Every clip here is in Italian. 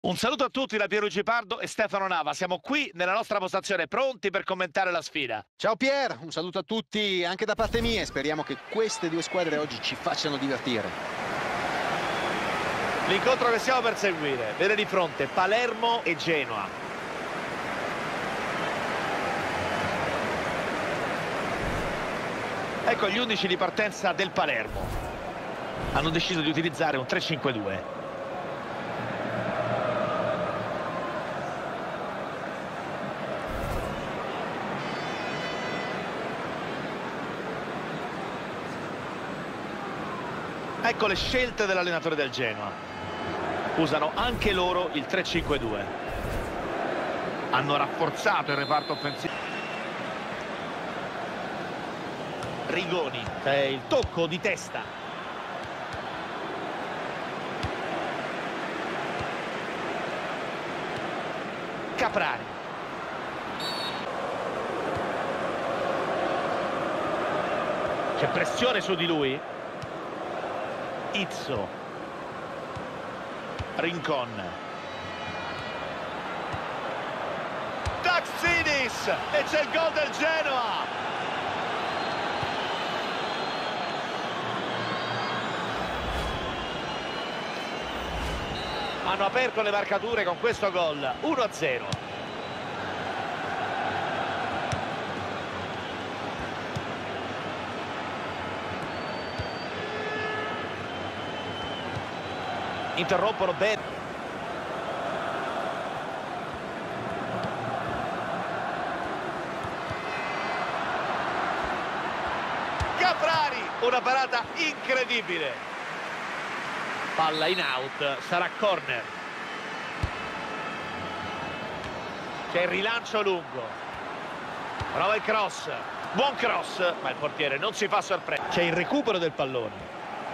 Un saluto a tutti da Pierluigi Pardo e Stefano Nava. Siamo qui nella nostra postazione pronti per commentare la sfida. Ciao Pier, un saluto a tutti anche da parte mia e speriamo che queste due squadre oggi ci facciano divertire. L'incontro che stiamo per seguire vede di fronte Palermo e Genoa. Ecco gli 11 di partenza del Palermo. Hanno deciso di utilizzare un 3-5-2. Ecco le scelte dell'allenatore del Genoa. Usano anche loro il 3-5-2. Hanno rafforzato il reparto offensivo. Rigoni, il tocco di testa. Caprari. C'è pressione su di lui. Izzo, Rincon, Taxidis e c'è il gol del Genoa. Hanno aperto le marcature con questo gol, 1-0. Interrompono bene. Caprari, una parata incredibile. Palla in out, sarà corner. C'è il rilancio lungo. Prova il cross. Buon cross, ma il portiere non si fa sorprendere. C'è il recupero del pallone.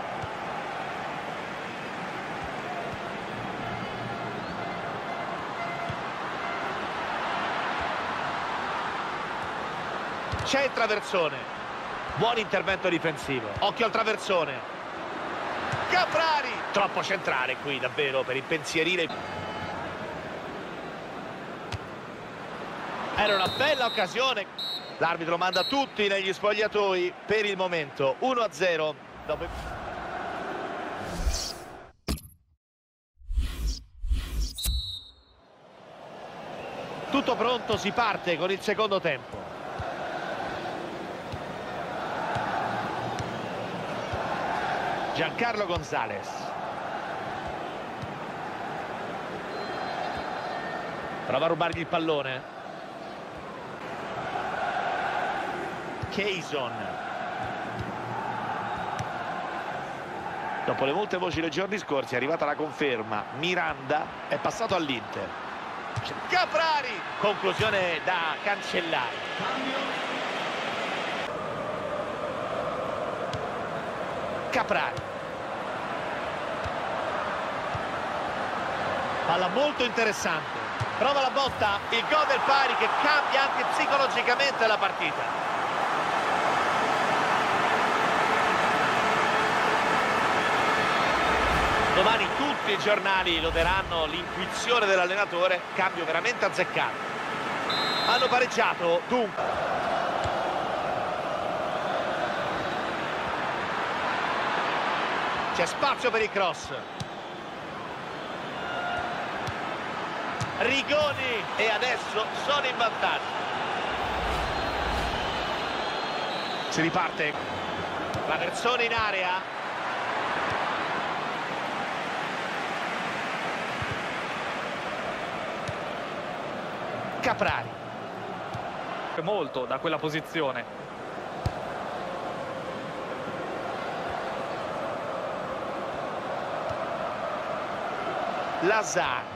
C'è il traversone, buon intervento difensivo, occhio al traversone, Caprari, troppo centrale qui davvero per impensierire. Era una bella occasione, l'arbitro manda tutti negli spogliatoi per il momento, 1-0. Tutto pronto, si parte con il secondo tempo. Giancarlo Gonzalez. Prova a rubargli il pallone. Keyson. Dopo le molte voci dei giorni scorsi è arrivata la conferma. Miranda è passato all'Inter. Caprari. Conclusione da cancellare. Caprari. Palla molto interessante. Prova la botta, il gol del pari che cambia anche psicologicamente la partita. Domani tutti i giornali loderanno l'intuizione dell'allenatore, cambio veramente azzeccato. Hanno pareggiato, dunque. C'è spazio per il cross. Rigoni e adesso sono in vantaggio. Si riparte. Traversone in area. Caprari. Molto da quella posizione. Lazar.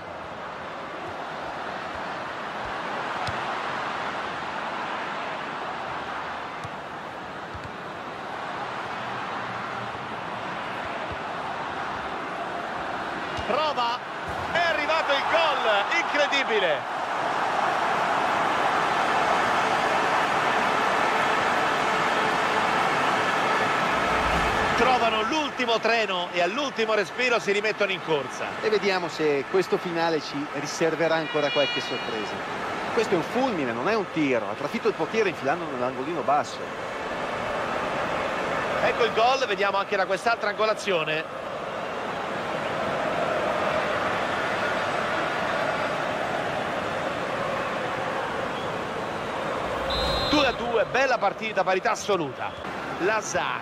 Prova, è arrivato il gol, incredibile. Trovano l'ultimo treno e all'ultimo respiro si rimettono in corsa. E vediamo se questo finale ci riserverà ancora qualche sorpresa. Questo è un fulmine, non è un tiro. Ha trafitto il portiere infilando nell'angolino basso. Ecco il gol, vediamo anche da quest'altra angolazione. 2-2, bella partita, parità assoluta. Lazar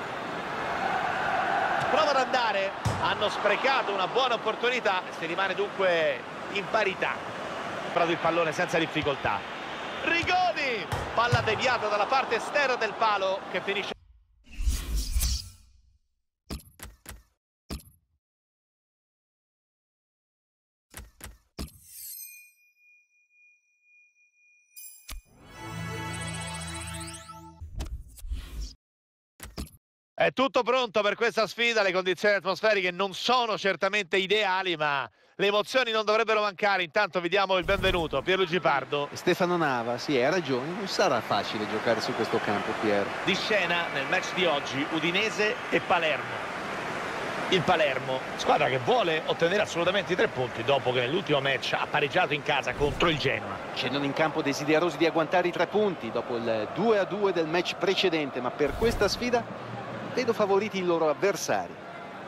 prova ad andare, hanno sprecato una buona opportunità, si rimane dunque in parità. Però il pallone senza difficoltà. Rigoni, palla deviata dalla parte esterna del palo che finisce. È tutto pronto per questa sfida, le condizioni atmosferiche non sono certamente ideali, ma le emozioni non dovrebbero mancare. Intanto vi diamo il benvenuto, Pierluigi Pardo. Stefano Nava, sì, hai ragione, non sarà facile giocare su questo campo, Pier. Di scena nel match di oggi, Udinese e Palermo. Il Palermo, squadra che vuole ottenere assolutamente i 3 punti dopo che nell'ultimo match ha pareggiato in casa contro il Genoa. Scendono in campo desiderosi di agguantare i 3 punti dopo il 2-2 del match precedente, ma per questa sfida vedo favoriti i loro avversari.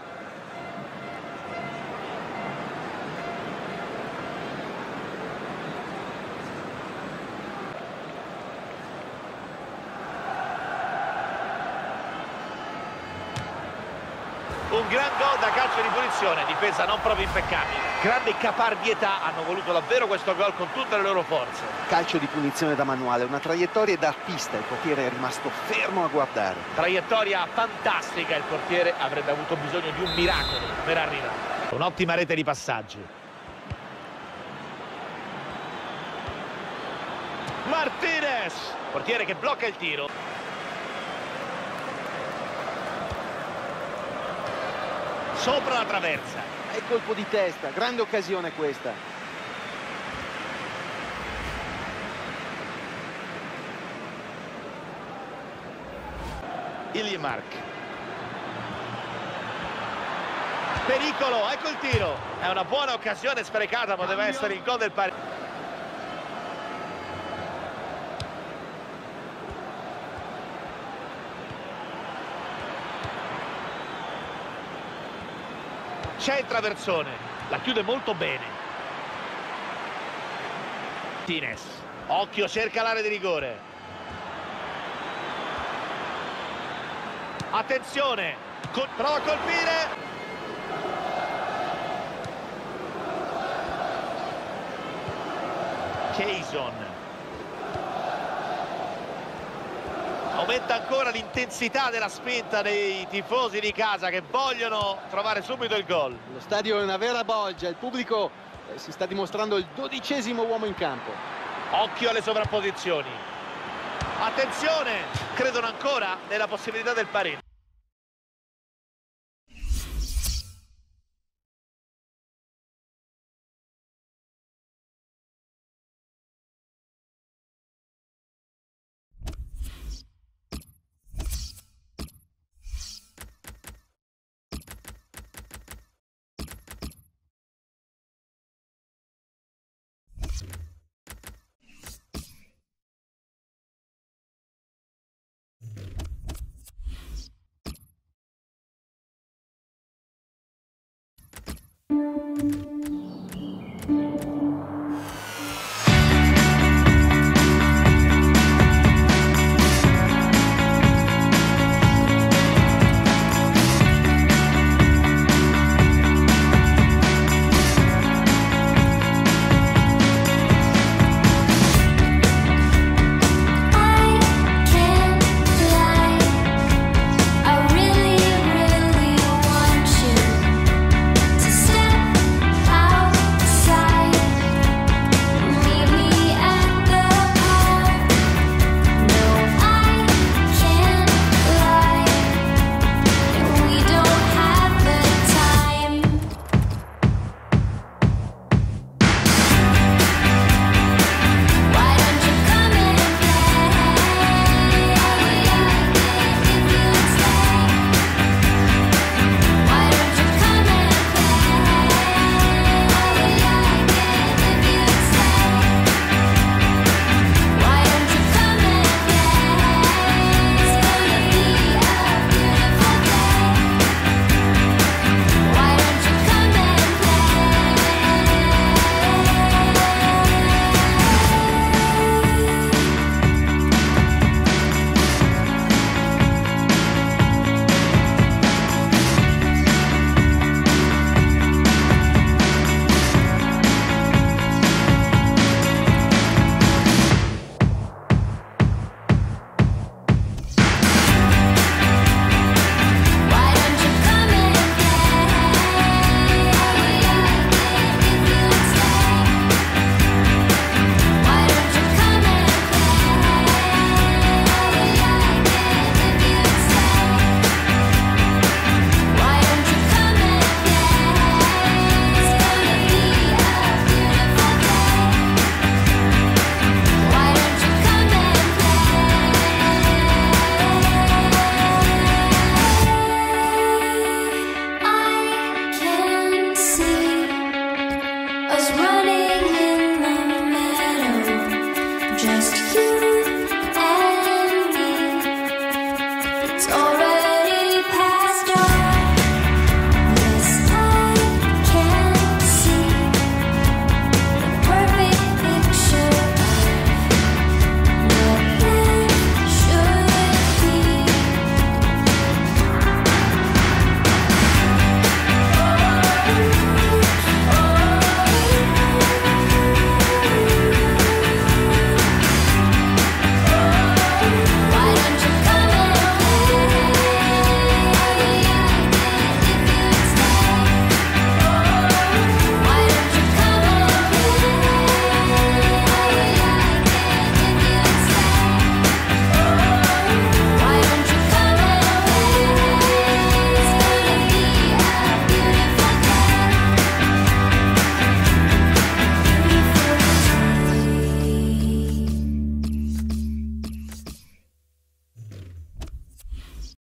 Un gran gol da calcio di punizione, difesa non proprio impeccabile. Grande caparbietà, hanno voluto davvero questo gol con tutte le loro forze. Calcio di punizione da manuale, una traiettoria da artista, il portiere è rimasto fermo a guardare. Traiettoria fantastica, il portiere avrebbe avuto bisogno di un miracolo per arrivare. Un'ottima rete di passaggi. Martinez, portiere che blocca il tiro. Sopra la traversa. E colpo di testa, grande occasione questa. Ilmark. Pericolo, ecco il tiro. È una buona occasione sprecata, poteva essere il gol del pareggio. C'è il traversone, la chiude molto bene. Martinez, occhio, cerca l'area di rigore. Attenzione, prova a colpire. Jason. Aumenta ancora l'intensità della spinta dei tifosi di casa che vogliono trovare subito il gol. Lo stadio è una vera bolgia, il pubblico si sta dimostrando il 12° uomo in campo. Occhio alle sovrapposizioni. Attenzione, credono ancora nella possibilità del pareggio.